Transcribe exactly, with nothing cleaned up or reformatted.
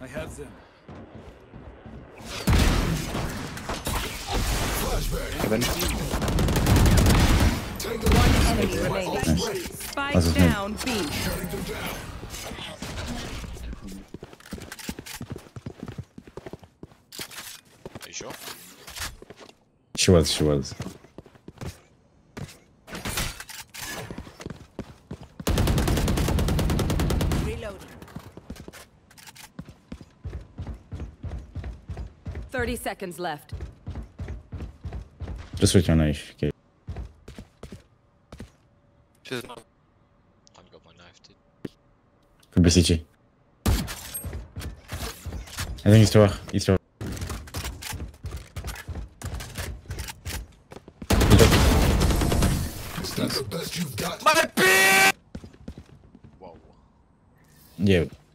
have them. Seven. One enemy remaining. Spike Also, down B. Are you sure? She was, she was. Reloading. Thirty seconds left. Just switch on knife. Okay. She's not. I got my knife, dude. Could be C G. I think he's tower. He's tower. That's the best you've got. My bitch! Whoa. Yeah.